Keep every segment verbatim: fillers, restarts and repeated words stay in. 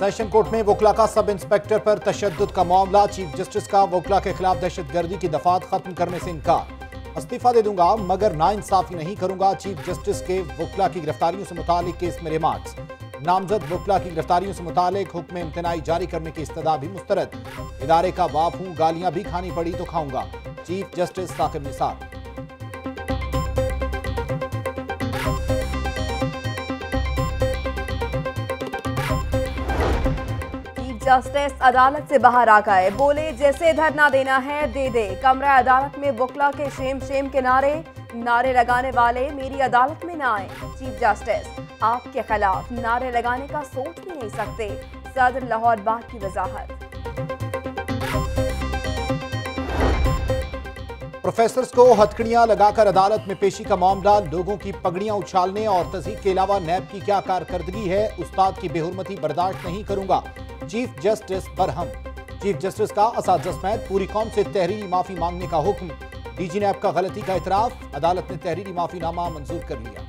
Session court में वकला का सब इंस्पेक्टर पर तशद्दुद का मामला। चीफ जस्टिस का वकला के खिलाफ दहशतगर्दी की दफात खत्म करने से इनकार। इस्तीफा दे दूंगा मगर नाइंसाफी नहीं करूंगा। चीफ जस्टिस के वकला की गिरफ्तारियों से मुतालिक केस में रिमार्क्स। नामजद वकला की गिरफ्तारियों से मुतालिक हुक्म इम्तनाई जारी करने की इस्तदा भी मुस्तरद। इदारे का बाप हूं, गालियां भी खानी पड़ी तो खाऊंगा। Chief justice Saqib Nisar. Justice अदालत से बाहर आ गए, बोले जैसे धरना देना है दे दे। कमरा अदालत में वकला के शेम शेम के नारे नारे लगाने वाले मेरी अदालत में ना आए। चीफ जस्टिस आपके खिलाफ नारे लगाने का सोच भी नहीं सकते। सदर लाहौर बाग की वजाहत। प्रोफेसर्स को हथकड़ियां लगाकर अदालत में पेशी का मामला। लोगों की पगड़ियां उछालने और तज़हीक के अलावा नैब की क्या कारकर्दगी है। उस्ताद की बेहुरमती बर्दाश्त नहीं करूंगा। चीफ जस्टिस बरहम। चीफ जस्टिस का असातिज़ा समेत पूरी कौम से तहरीरी माफी मांगने का हुक्म। डीजी नैब का गलती का इतराफ। अदालत ने तहरीरी माफीनामा मंजूर कर लिया।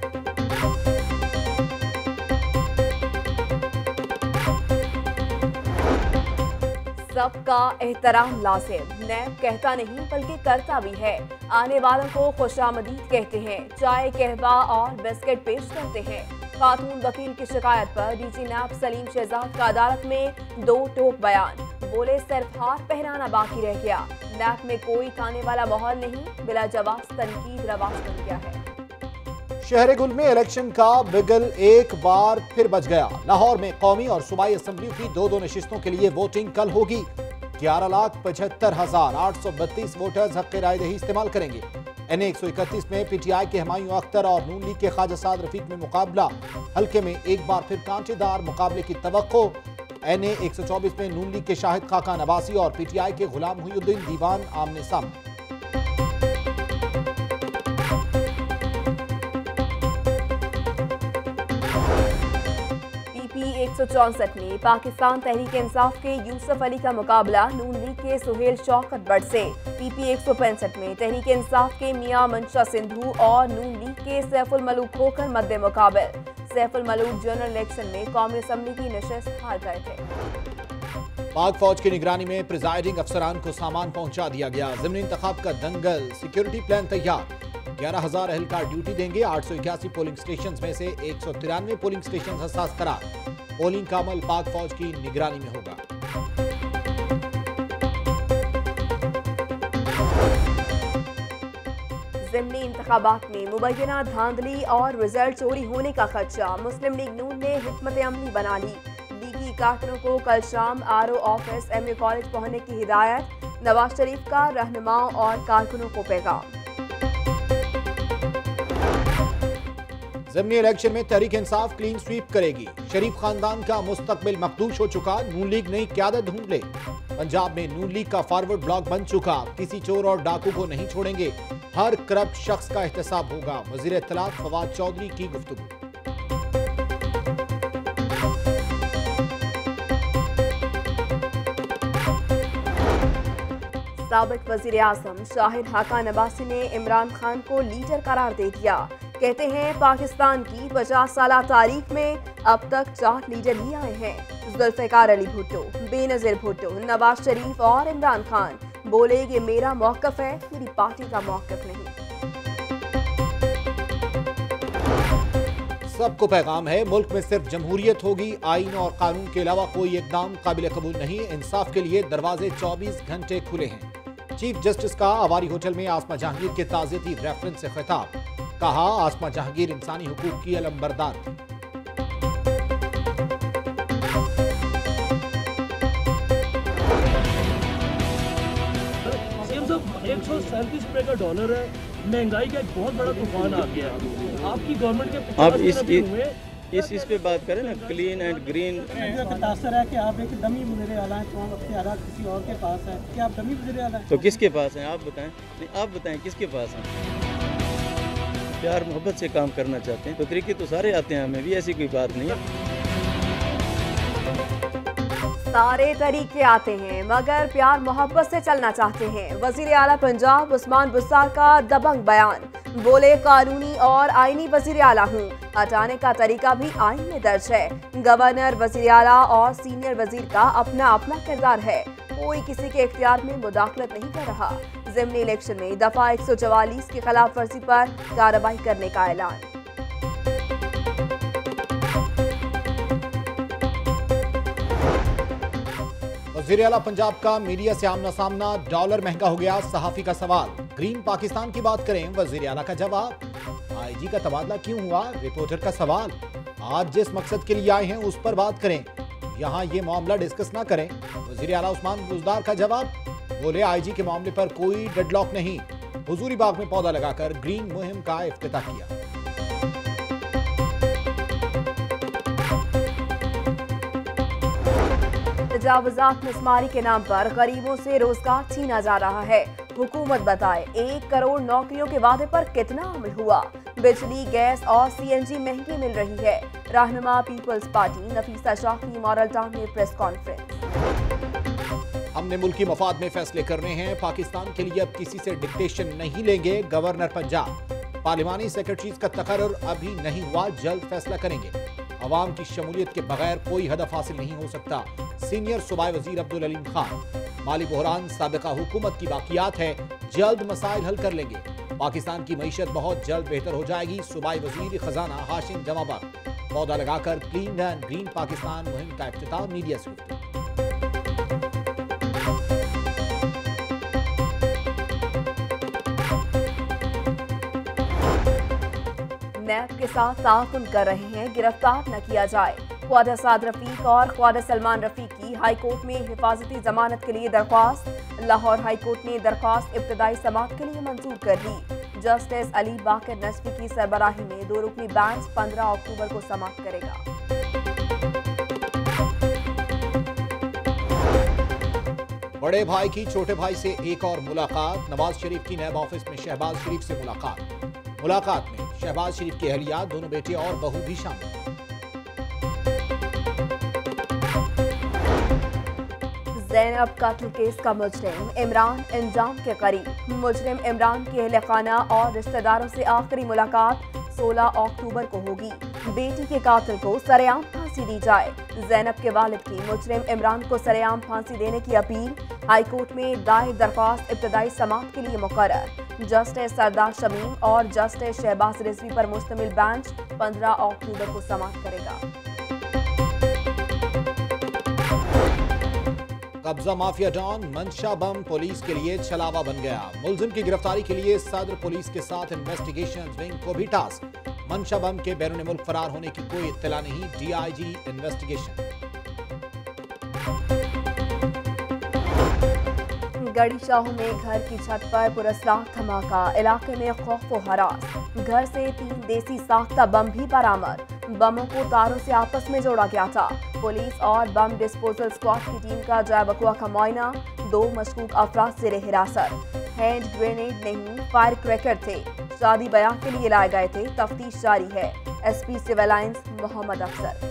सबका एहतराम लाजिम। नैब कहता नहीं बल्कि करता भी है। आने वालों को खुशामदीद कहते हैं। चाय, कहवा और बिस्किट पेश करते हैं। खातून वकील की शिकायत पर डीजी नैब सलीम शहजाद का अदालत में दो टोक बयान। बोले सिर्फ हार पहनाना बाकी रह गया। नैब में कोई ताने वाला माहौल नहीं, बिला जवाब तनकीद रवाज बन गया है। शहर गुल में इलेक्शन का बिगल एक बार फिर बज गया। लाहौर में कौमी और सूबाई असम्बलियों की दो दो नशिस्तों के लिए वोटिंग कल होगी। ग्यारह लाख पचहत्तर हजार आठ सौ बत्तीस वोटर्स हक राय दही इस्तेमाल करेंगे। एन ए एक सौ इकतीस में पीटीआई के हुमायूं अख्तर और नून लीग के ख्वाजा साद रफीक में मुकाबला। हल्के में एक बार फिर कांटेदार मुकाबले की तवक्को। एन ए एक सौ चौबीस में नून लीग के शाहिद खाका नवासी और पीटीआई के गुलाम मुहीउद्दीन दीवान आमने सामने। एक सौ चौसठ में पाकिस्तान तहरीक इंसाफ के यूसुफ अली का मुकाबला नून लीग के सुहेल शौकत बट से। पीपी एक सौ पैंसठ में तहरीक इंसाफ के मियां मंशा सिंधु और नून लीग के सैफुल मलूक होकर मद्दे मुकाबल। सैफुल मलूक जनरल इलेक्शन में कौमी असम्बली की नशिस्त हार गए थे। पाक फौज की निगरानी में प्रिजाइडिंग अफसरान को सामान पहुंचा दिया गया। ज़िमनी इंतखाब का दंगल। सिक्योरिटी प्लान तैयार। ग्यारह हजार एहलकार ड्यूटी देंगे। आठ सौ इक्यासी पोलिंग स्टेशन में से एक सौ तिरानवे पोलिंग स्टेशन हसास करार। पोलिंग का अमल पाक फौज की निगरानी में होगा। ज़िमनी इंतखाबात में मुबैना धांधली और रिजल्ट चोरी होने का खदशा। मुस्लिम लीग नून ने हिकमत अमली बना ली। लीगी कारकुनों को कल शाम R O office M A college पहुंचने की हिदायत। नवाज शरीफ का रहनुमाओं और कारकुनों को पैगाम। ज़िमनी इलेक्शन में तहरीक इंसाफ क्लीन स्वीप करेगी। शरीफ खानदान का मुस्तकबिल मखदूश हो चुका। नून लीग नई क़यादत ढूंढ ले। पंजाब में नून लीग का फॉरवर्ड ब्लॉक बन चुका। किसी चोर और डाकू को नहीं छोड़ेंगे। हर करप्ट शख्स का एहतसाब होगा। वज़ीर इत्तलात फवाद चौधरी की गुफ्तगू। साबिक वज़ीर आज़म शाहिद हाका नवासी ने इमरान खान को लीडर करार दे दिया। कहते हैं पाकिस्तान की पचास साल तारीख में अब तक चार लीडर ही आए हैं। जुल्फ़िकार अली भुट्टो, बेनज़ीर भुट्टो, नवाज शरीफ और इमरान खान। बोले ये मेरा मौक़िफ़ है, मेरी पार्टी का मौक़िफ़ नहीं। सबको पैगाम है, मुल्क में सिर्फ जमहूरियत होगी। आईन और कानून के अलावा कोई इक़दाम काबिल कबूल नहीं। इंसाफ के लिए दरवाजे चौबीस घंटे खुले हैं। चीफ जस्टिस का अवारी होटल में आसमा जहांगीर के ताज़ियती रेफरेंस से खिताब। कहा आसमा जहांगीर इंसानी हुकूक की अलमबरदार थी। एक सौ सैंतीस रुपए का डॉलर है। महंगाई का एक बहुत बड़ा तूफान आ गया। आपकी गवर्नमेंट के आप इस इस इस पे बात करें ना, क्लीन एंड ग्रीन। तासर है कि आप एक डमी वज़ीर आला हैं, तो हम अपने हालात किसी और के पास है। क्या आप डमी वज़ीर आला हैं? तो किसके पास हैं आप बताएं। नहीं आप बताएं किसके पास हैं। प्यार मोहब्बत से काम करना चाहते हैं तो तरीके तो सारे आते हैं, हमें भी ऐसी कोई बात नहीं है। सारे तरीके आते हैं मगर प्यार मोहब्बत से चलना चाहते हैं। वज़ीर आला पंजाब उस्मान बुस्सार का दबंग बयान। बोले कानूनी और आईनी वजीर आला हूँ, हटाने का तरीका भी आइन में दर्ज है। गवर्नर, वजीर आला और सीनियर वजीर का अपना अपना किरदार है, कोई किसी के इख्तियार में मुदाखलत नहीं कर रहा। ज़िमनी इलेक्शन में दफा एक सौ चवालीस की खिलाफ वर्जी पर कार्रवाई करने का ऐलान। वज़ीर आला पंजाब का मीडिया से आमना सामना, डॉलर महंगा हो गया, सहाफी का सवाल। ग्रीन पाकिस्तान की बात करें, वज़ीर आला का जवाब। आईजी का तबादला क्यों हुआ, रिपोर्टर का सवाल। आज जिस मकसद के लिए आए हैं उस पर बात करें, यहाँ ये मामला डिस्कस ना करें। वज़ीर आला उस्मान बुज़दार का जवाब, बोले आईजी के मामले पर कोई डेडलॉक नहीं, हुजूरी बाग में पौधा लगाकर ग्रीन मुहिम का इफ्तिताह किया। तजावुज़ात मिसमारी के नाम पर गरीबों से रोजगार छीना जा रहा है। हुकूमत बताए एक करोड़ नौकरियों के वादे पर कितना अमल हुआ। बिजली, गैस और सीएनजी महंगी मिल रही है। रहनुमा पीपल्स पार्टी नफीसा शाह की मॉडल टाउन में प्रेस कॉन्फ्रेंस। हमने मुल्की मफाद में फैसले करने हैं, पाकिस्तान के लिए अब किसी से डिक्टेशन नहीं लेंगे, गवर्नर पंजाब। पार्लिमानी सेक्रेटरीज का तकर्रुर अभी नहीं हुआ, जल्द फैसला करेंगे। अवाम की शमूलियत के बगैर कोई हदफ हासिल नहीं हो सकता, सीनियर सूबाई वजीर अब्दुल अलीम खान। माली बहरान साबिका हुकूमत की बाकियात है, जल्द मसाइल हल कर लेंगे। पाकिस्तान की मईशत बहुत जल्द बेहतर हो जाएगी, सूबाई वजीर खजाना हाशिम जमाबाद। पौधा लगाकर क्लीन एंड ग्रीन पाकिस्तान मुहिम का इफ्तिताह, मीडिया से गुफ्तगू। नैब के साथ ताउन कर रहे हैं, गिरफ्तार न किया जाए। ख्वाजा साद रफीक और ख्वाजा सलमान रफीक की हाईकोर्ट में हिफाजती जमानत के लिए दरख्वास्त। लाहौर हाईकोर्ट ने दरख्वास्त इब्तदाई समाअत के लिए मंजूर कर ली। जस्टिस अली बाकर नजफी की सरबराही में दो रुकनी बेंच पंद्रह अक्टूबर को समाअत करेगा। बड़े भाई की छोटे भाई से एक और मुलाकात। नवाज शरीफ की नैब ऑफिस में शहबाज शरीफ से मुलाकात। मुलाकात में शहबाज शरीफ की अहलिया, दोनों बेटे और बहू भी शामिल। ज़ैनब कत्ल केस का मुजरिम इमरान इंजाम के करीब। मुजरिम इमरान के अहले खाना और रिश्तेदारों से आखिरी मुलाकात सोलह अक्टूबर को होगी। बेटी के कातिल को सरेआम फांसी दी जाए। ज़ैनब के वालिद की मुजरिम इमरान को सरेआम फांसी देने की अपील। हाईकोर्ट में दायर दरख्वास्त इब्तदाई समाअत के लिए मुकर्रर। जस्टिस सरदार शमीम और जस्टिस शहबाज रिजवी पर मुश्तमिल बेंच पंद्रह अक्टूबर को समाअत करेगा। कब्जा माफिया डॉन मंशा बम पुलिस के लिए छलावा बन गया। मुलजिम की गिरफ्तारी के लिए सदर पुलिस के साथ इन्वेस्टिगेशन विंग को भी टास्क। मंशा बम के बैरून मुल्क फरार होने की कोई इत्तला नहीं, डीआईजी इन्वेस्टिगेशन। गड़ी शाहू में घर की छत पर पुरस्कार धमाका, इलाके में खौफ व हरास। घर से तीन देसी साख्ता बम भी बरामद। बमों को तारों से आपस में जोड़ा गया था। पुलिस और बम डिस्पोजल स्क्वाड की टीम का जाय वक़्वा का मुआयना। दो मशकूक अफराद ज़ेरे हिरासत। हैंड ग्रेनेड नहीं, फायर क्रैकर थे। शादी ब्याह के लिए लाए गए थे, तफ्तीश जारी है। एसपी सिविल लाइंस मोहम्मद अफसर।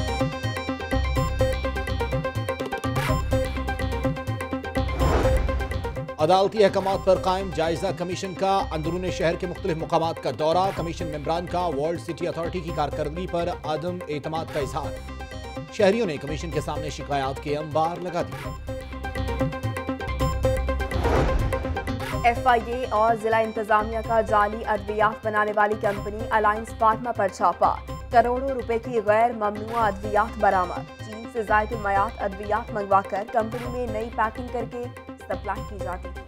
अदालती अहकामात पर कायम जायजा कमीशन का अंदरूनी शहर के मुख्तलिफ मुकामात का दौरा। कमीशन मेंबरान का वर्ल्ड सिटी अथॉरिटी की कारकर्दगी पर अदम एतमाद का इजहार। शहरियों ने कमीशन के सामने शिकायत के अंबार लगा दिए। एफ आई ए और जिला इंतजामिया का जाली अद्वियात बनाने वाली कंपनी अलायंस फार्मा पर छापा। करोड़ों रुपए की गैर ममनुआ अद्वियात बरामद। चीन से जायद मयात अद्वियात मंगवाकर कंपनी में नई पैकिंग करके सप्लाई की जाती थी।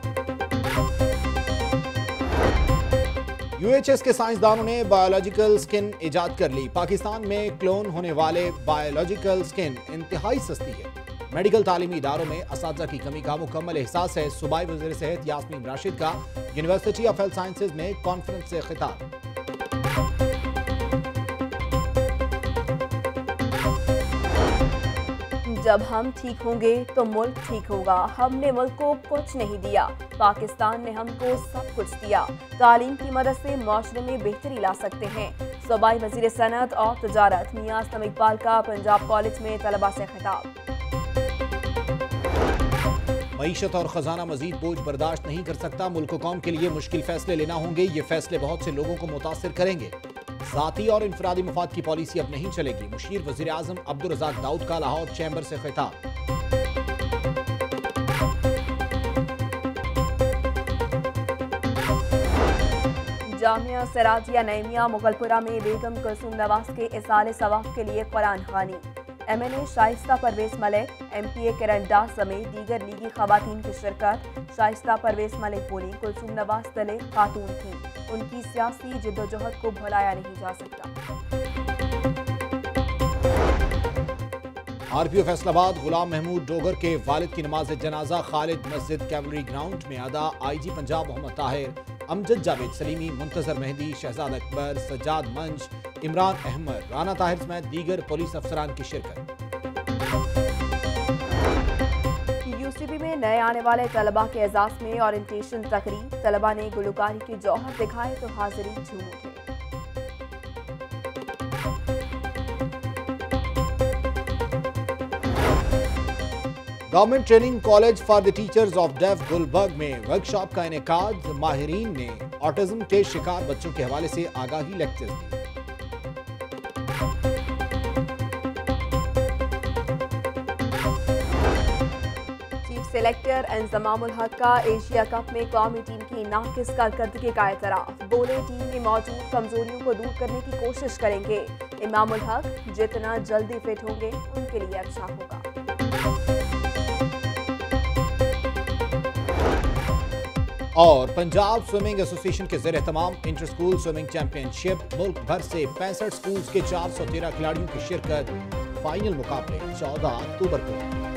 यूएचएस के साइंसदानों ने बायोलॉजिकल स्किन इजाद कर ली। पाकिस्तान में क्लोन होने वाले बायोलॉजिकल स्किन इंतहाई सस्ती है। मेडिकल तालीमी इदारों में असातिज़ा की कमी का मुकम्मल एहसास है। सूबाई वज़ीर सेहत यास्मीन राशिद का यूनिवर्सिटी ऑफ हेल्थ साइंसेज में कॉन्फ्रेंस से खिताब। जब हम ठीक होंगे तो मुल्क ठीक होगा। हमने मुल्क को कुछ नहीं दिया, पाकिस्तान ने हमको सब कुछ दिया। तालीम की मदद से माशरे में बेहतरी ला सकते हैं। सूबाई वज़ीर सनअत और तजारत मियां असलम इकबाल का पंजाब कॉलेज में तलबा से खिताब। मईशत और खजाना मजीद बोझ बर्दाश्त नहीं कर सकता। मुल्क कौम के लिए मुश्किल फैसले लेना होंगे। ये फैसले बहुत से लोगों को मुतासिर करेंगे। जाती और इंफरादी मफाद की पॉलिसी अब नहीं चलेगी। मुशीर वजीर आजम अब्दुल रज़ाक दाऊद का लाहौर चैम्बर से खिताब। जामिया सराजिया नईमिया मुगलपुरा में बेगम कुलसूम नवाज के इसाले सवाब के लिए कुरान खानी। M N A Shaista Parvez Malik, M P A Kiran Dar समेत दीगर लीगी खवातीन की शिरकत। शाइस्ता परवेज मलिक बोली, कुलसूम नवाज दलित खातून थी, उनकी सियासी जिद्दोजहद को भुलाया नहीं जा सकता। R P O Faisalabad Ghulam Mahmood Dogar के वालिद की नमाज जनाजा खालिद मस्जिद कैवलरी ग्राउंड में अदा। आई जी पंजाब मोहम्मद ताहिर, अमजद जावेद सलीमी, मुंतजर मेहदी, शहजाद अकबर, सज्जाद मंज, इमरान अहमद, राना ताहिर समेत दीगर पुलिस अफसरान की शिरकत। यू सी बी में नए आने वाले तलबा के एजाज में ओरिएंटेशन तकरीब। तलबा ने गुलकारी की जौहर दिखाए तो हाजिरीन झूम उठे। Government training college for the teachers of deaf Gulberg में वर्कशॉप का इनेकाद। माहिरीन ने ऑटिज्म के शिकार बच्चों के हवाले से आगाही लेक्चर दिए। चीफ सेलेक्टर इंजमामुल हक का एशिया कप में कौमी टीम की नाकिस कारकर्दगी का एतराफ। बोले, टीम में मौजूद कमजोरियों को दूर करने की कोशिश करेंगे। इमामुल हक, जितना जल्दी फिट होंगे उनके लिए अच्छा होगा। और पंजाब स्विमिंग एसोसिएशन के ज़ेर एहतमाम इंटर स्कूल स्विमिंग चैंपियनशिप। मुल्क भर से पैंसठ स्कूल्स के चार सौ तेरह खिलाड़ियों की शिरकत। फाइनल मुकाबले चौदह अक्टूबर को।